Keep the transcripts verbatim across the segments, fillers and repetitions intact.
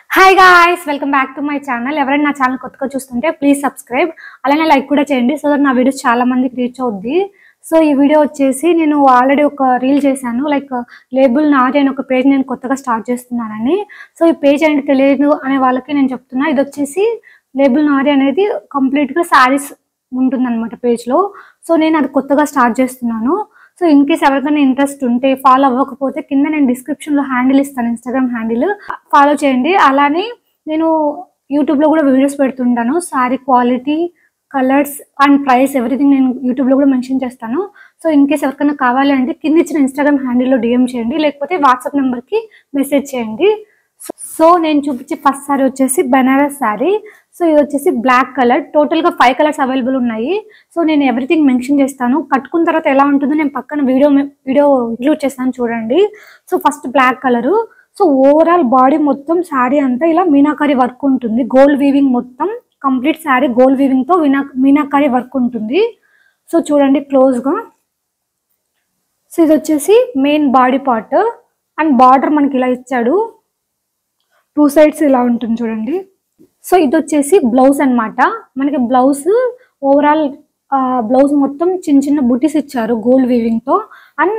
Hi guys, welcome back to my channel. ఎవరైనా నా channel కొత్తగా చూస్తుంటే ప్లీజ్ సబ్స్క్రైబ్, అలానే లైక్ కూడా చేయండి సో దట్ నా వీడియోస్ చాలా మందికి రీచ్ అవుద్ది. సో ఈ వీడియో వచ్చేసి నేను ఆల్రెడీ ఒక రీల్ చేశాను, లైక్ లేబుల్ నాది అని ఒక పేజ్ నేను కొత్తగా స్టార్ట్ చేస్తున్నానని. సో ఈ పేజ్ ఏంటి తెలియదు అనే వాళ్ళకి నేను చెప్తున్నా, ఇది వచ్చేసి లేబుల్ నాది అనేది కంప్లీట్గా శారీస్ ఉంటుందన్నమాట పేజ్లో. సో నేను అది కొత్తగా స్టార్ట్ చేస్తున్నాను. సో ఇన్ కేస్ ఎవరికైనా ఇంట్రెస్ట్ ఉంటే, ఫాలో అవ్వకపోతే కింద నేను డిస్క్రిప్షన్లో హ్యాండిల్ ఇస్తాను, ఇన్స్టాగ్రామ్ హ్యాండిల్, ఫాలో చేయండి. అలానే నేను యూట్యూబ్లో కూడా వీడియోస్ పెడుతుంటాను, sari quality, colours and price everything నేను యూట్యూబ్లో కూడా మెన్షన్ చేస్తాను. సో ఇన్ కేస్ ఎవరికైనా కావాలి అంటే కింద ఇచ్చిన ఇన్స్టాగ్రామ్ హ్యాండిల్లో డిఎం చేయండి, లేకపోతే వాట్సాప్ నెంబర్కి మెసేజ్ చేయండి. సో నేను చూపించే ఫస్ట్ శారీ వచ్చేసి బెనారస్ శారీ. సో ఇది వచ్చేసి బ్లాక్ కలర్, టోటల్గా ఫైవ్ కలర్స్ అవైలబుల్ ఉన్నాయి. సో నేను ఎవ్రీథింగ్ మెన్షన్ చేస్తాను, కట్టుకున్న తర్వాత ఎలా ఉంటుందో నేను పక్కన వీడియో వీడియో ఇంక్లూడ్ చేస్తాను చూడండి. So first black colour. So overall body మొత్తం శారీ అంతా ఇలా మీనాకారి వర్క్ ఉంటుంది, గోల్డ్ వీవింగ్ మొత్తం కంప్లీట్ శారీ గోల్డ్ వీవింగ్తో మీనా మీనాకారి వర్క్ ఉంటుంది. సో చూడండి క్లోజ్గా. సో ఇది వచ్చేసి main body part and border మనకి ఇలా ఇచ్చాడు, టూ సైడ్స్ ఇలా ఉంటుంది చూడండి. సో ఇది వచ్చేసి బ్లౌజ్ అనమాట. మనకి బ్లౌజ్ ఓవరాల్ బ్లౌజ్ మొత్తం చిన్న చిన్న బుటీస్ ఇచ్చారు గోల్డ్ వీవింగ్తో, అండ్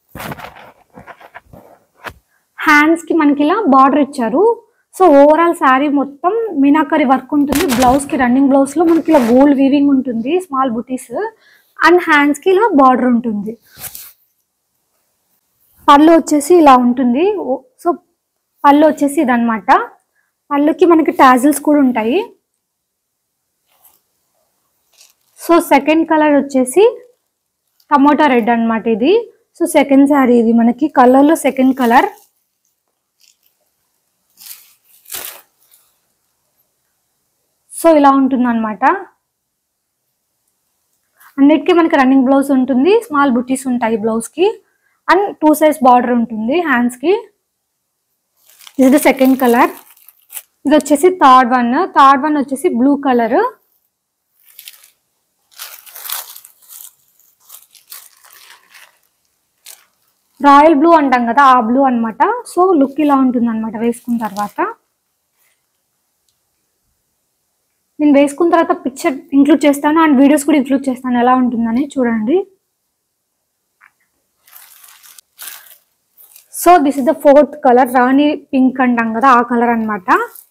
హ్యాండ్స్కి మనకి ఇలా బార్డర్ ఇచ్చారు. సో ఓవరాల్ శారీ మొత్తం మీనాకరి వర్క్ ఉంటుంది. బ్లౌజ్కి రన్నింగ్ బ్లౌజ్లో మనకి ఇలా గోల్డ్ వీవింగ్ ఉంటుంది, స్మాల్ బుటీస్, అండ్ హ్యాండ్స్కి ఇలా బార్డర్ ఉంటుంది. పళ్ళు వచ్చేసి ఇలా ఉంటుంది. సో పళ్ళు వచ్చేసి ఇదనమాట. పళ్ళుకి మనకి టాజిల్స్ కూడా ఉంటాయి. సో సెకండ్ కలర్ వచ్చేసి టమోటా రెడ్ అనమాట ఇది. సో సెకండ్ శారీ ఇది మనకి కలర్లో సెకండ్ కలర్. సో ఇలా ఉంటుంది అనమాట. అన్నిటికీ మనకి రన్నింగ్ బ్లౌజ్ ఉంటుంది, స్మాల్ బుటీస్ ఉంటాయి బ్లౌజ్కి, అండ్ టూ సైజ్ బార్డర్ ఉంటుంది హ్యాండ్స్కి. ఇది ద సెకండ్ కలర్. ఇది వచ్చేసి థర్డ్ వన్. థర్డ్ వన్ వచ్చేసి బ్లూ కలర్. రాయల్ బ్లూ అంటాం కదా, ఆ బ్లూ అనమాట. సో లుక్ ఇలా ఉంటుంది అనమాట వేసుకున్న తర్వాత. నేను వేసుకున్న తర్వాత పిక్చర్ ఇంక్లూడ్ చేస్తాను అండ్ వీడియోస్ కూడా ఇంక్లూడ్ చేస్తాను ఎలా ఉంటుందని చూడండి. So this is the fourth colour, rani pink అంటాం కదా ఆ కలర్ అనమాట.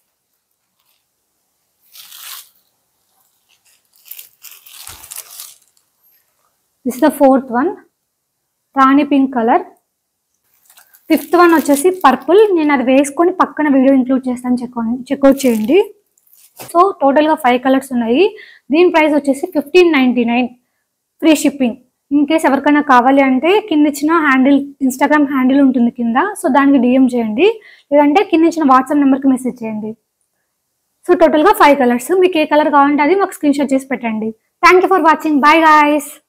This is the fourth one, rani pink colour. Fifth one వచ్చేసి పర్పుల్. నేను అది వేసుకొని పక్కన వీడియో ఇంక్లూడ్ చేస్తాను, చెక్ చెక్అవుట్ చేయండి. సో టోటల్గా ఫైవ్ కలర్స్ ఉన్నాయి. దీని ప్రైస్ వచ్చేసి fifteen ninety nine free shipping. In case ఎవరికైనా కావాలి అంటే కింద ఇచ్చిన హ్యాండిల్, ఇన్స్టాగ్రామ్ హ్యాండిల్ ఉంటుంది కింద, సో దానికి డిఎం చేయండి, లేదంటే కింద ఇచ్చిన వాట్సాప్ నెంబర్కి మెసేజ్ చేయండి. సో టోటల్గా ఫైవ్ కలర్స్. మీకు ఏ కలర్ కావాలంటే అది మాకు స్క్రీన్ షాట్ చేసి పెట్టండి. Thank you for watching. Bye guys.